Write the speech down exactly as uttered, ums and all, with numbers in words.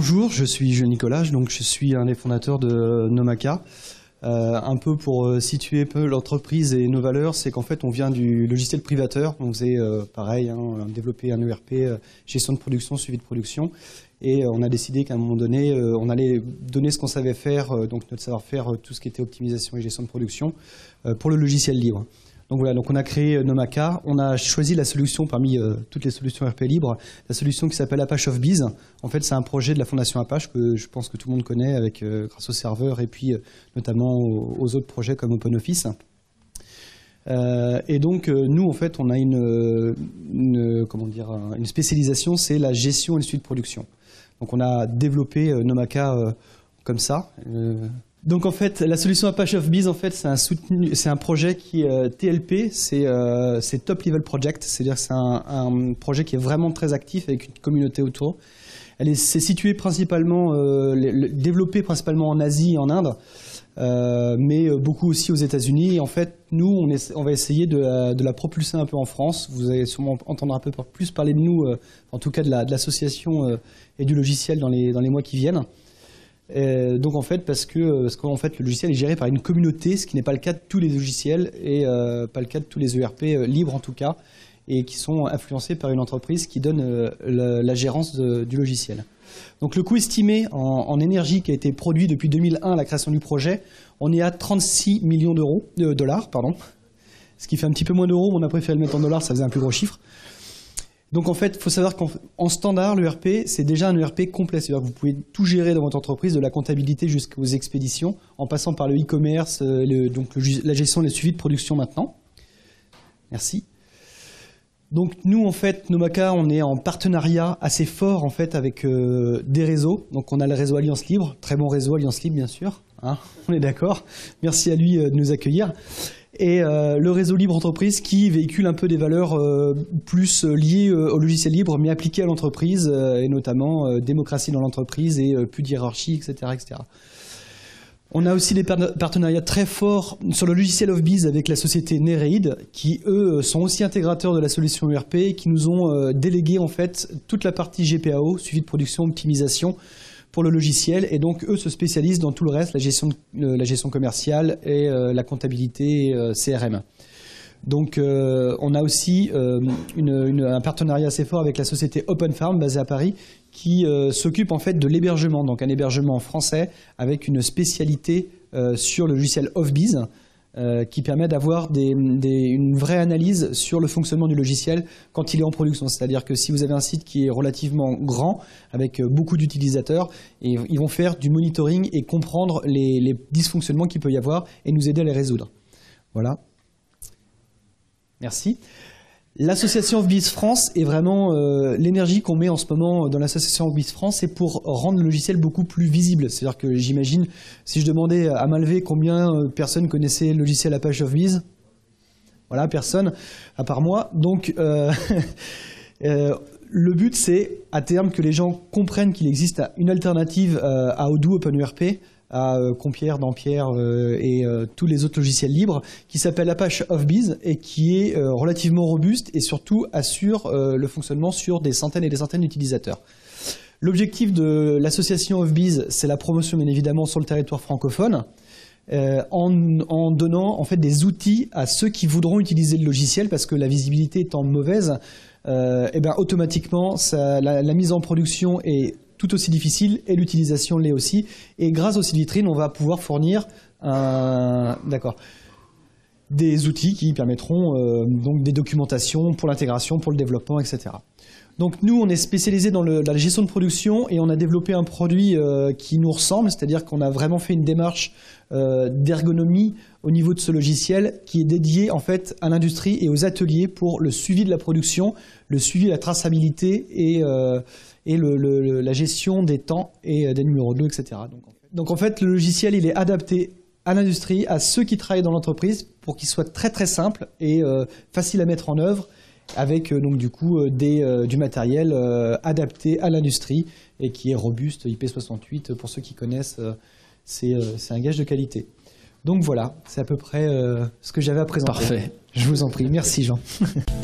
bonjour, je suis Jean Nicolas, donc je suis un des fondateurs de Nomaka. Euh, un peu pour euh, situer un peu l'entreprise et nos valeurs, c'est qu'en fait on vient du logiciel privateur. On faisait euh, pareil, hein, on a développé un E R P, euh, gestion de production, suivi de production, et euh, on a décidé qu'à un moment donné, euh, on allait donner ce qu'on savait faire, euh, donc notre savoir-faire, euh, tout ce qui était optimisation et gestion de production, euh, pour le logiciel libre. Donc voilà, donc on a créé Nomaka, on a choisi la solution parmi euh, toutes les solutions R P libres, la solution qui s'appelle Apache of Biz. En fait, c'est un projet de la fondation Apache que je pense que tout le monde connaît avec, euh, grâce au serveur et puis euh, notamment aux, aux autres projets comme OpenOffice. Euh, et donc euh, nous, en fait, on a une, une, comment dire, une spécialisation, c'est la gestion et le suivi de production. Donc on a développé euh, Nomaka euh, comme ça. Euh, Donc en fait, la solution Apache of Biz, en fait, c'est un, soutenu, c'est un projet qui est euh, T L P, c'est euh, Top Level Project, c'est-à-dire que c'est un, un projet qui est vraiment très actif avec une communauté autour. Elle est, c'est situé principalement, euh, le, le, développé principalement en Asie et en Inde, euh, mais beaucoup aussi aux États-Unis. Et en fait, nous, on, est, on va essayer de la, de la propulser un peu en France. Vous allez sûrement entendre un peu plus parler de nous, euh, en tout cas de l'association euh, et du logiciel dans les, dans les mois qui viennent. Euh, donc en fait parce que parce qu'en fait le logiciel est géré par une communauté, ce qui n'est pas le cas de tous les logiciels et euh, pas le cas de tous les E R P euh, libres en tout cas, et qui sont influencés par une entreprise qui donne euh, la, la gérance de, du logiciel. Donc le coût estimé en, en énergie qui a été produit depuis deux mille un à la création du projet, on est à trente-six millions d'euros, de dollars, pardon, ce qui fait un petit peu moins d'euros, mais on a préféré le mettre en dollars, ça faisait un plus gros chiffre. Donc en fait, il faut savoir qu'en standard, l'E R P, c'est déjà un E R P complet. C'est-à-dire que vous pouvez tout gérer dans votre entreprise, de la comptabilité jusqu'aux expéditions, en passant par le e-commerce, le, donc le, la gestion et le suivi de production maintenant. Merci. Donc nous, en fait, Nomaka, on est en partenariat assez fort en fait avec euh, des réseaux. Donc on a le réseau Alliance Libre, très bon réseau Alliance Libre bien sûr, hein, on est d'accord. Merci à lui euh, de nous accueillir. Et euh, le réseau Libre Entreprise qui véhicule un peu des valeurs euh, plus liées euh, au logiciel libre, mais appliquées à l'entreprise, euh, et notamment euh, démocratie dans l'entreprise et euh, plus de hiérarchie, et cetera, et cetera. On a aussi des partenariats très forts sur le logiciel of Biz avec la société Nereid, qui eux sont aussi intégrateurs de la solution E R P, et qui nous ont euh, délégué en fait toute la partie G P A O, suivi de production, optimisation, pour le logiciel, et donc eux se spécialisent dans tout le reste, la gestion, de, euh, la gestion commerciale et euh, la comptabilité euh, C R M. Donc euh, on a aussi euh, une, une, un partenariat assez fort avec la société Open Farm basée à Paris, qui euh, s'occupe en fait de l'hébergement, donc un hébergement français avec une spécialité euh, sur le logiciel of Biz, Euh, qui permet d'avoir des, des, une vraie analyse sur le fonctionnement du logiciel quand il est en production. C'est-à-dire que si vous avez un site qui est relativement grand, avec beaucoup d'utilisateurs, et ils vont faire du monitoring et comprendre les, les dysfonctionnements qu'il peut y avoir et nous aider à les résoudre. Voilà. Merci. L'association of Biz France est vraiment euh, l'énergie qu'on met en ce moment dans l'association of Biz France, c'est pour rendre le logiciel beaucoup plus visible. C'est-à-dire que j'imagine, si je demandais à main levée combien de personnes connaissaient le logiciel Apache of Biz, voilà, personne, à part moi. Donc, euh, euh, le but, c'est à terme que les gens comprennent qu'il existe une alternative euh, à Odoo OpenERP, à euh, Compierre, Dampierre euh, et euh, tous les autres logiciels libres, qui s'appelle Apache of Biz et qui est euh, relativement robuste et surtout assure euh, le fonctionnement sur des centaines et des centaines d'utilisateurs. L'objectif de l'association of Biz, c'est la promotion bien évidemment sur le territoire francophone, euh, en, en donnant en fait des outils à ceux qui voudront utiliser le logiciel, parce que la visibilité étant mauvaise, euh, et ben automatiquement ça, la, la mise en production est tout aussi difficile et l'utilisation l'est aussi. Et grâce au site vitrine, on va pouvoir fournir un, d'accord, des outils qui permettront euh, donc des documentations pour l'intégration, pour le développement, et cetera. Donc nous, on est spécialisé dans, le, dans la gestion de production et on a développé un produit euh, qui nous ressemble, c'est-à-dire qu'on a vraiment fait une démarche euh, d'ergonomie au niveau de ce logiciel qui est dédié en fait à l'industrie et aux ateliers pour le suivi de la production, le suivi de la traçabilité et, euh, et le, le, la gestion des temps et des numéros de lot, et cetera. Donc en, fait, donc en fait, le logiciel, il est adapté à l'industrie, à ceux qui travaillent dans l'entreprise pour qu'il soit très très simple et euh, facile à mettre en œuvre, avec euh, donc du coup euh, des, euh, du matériel euh, adapté à l'industrie et qui est robuste. I P soixante-huit, pour ceux qui connaissent, euh, c'est euh, un gage de qualité. Donc voilà, c'est à peu près euh, ce que j'avais à présenter. Parfait. Je vous en prie. Merci Jean.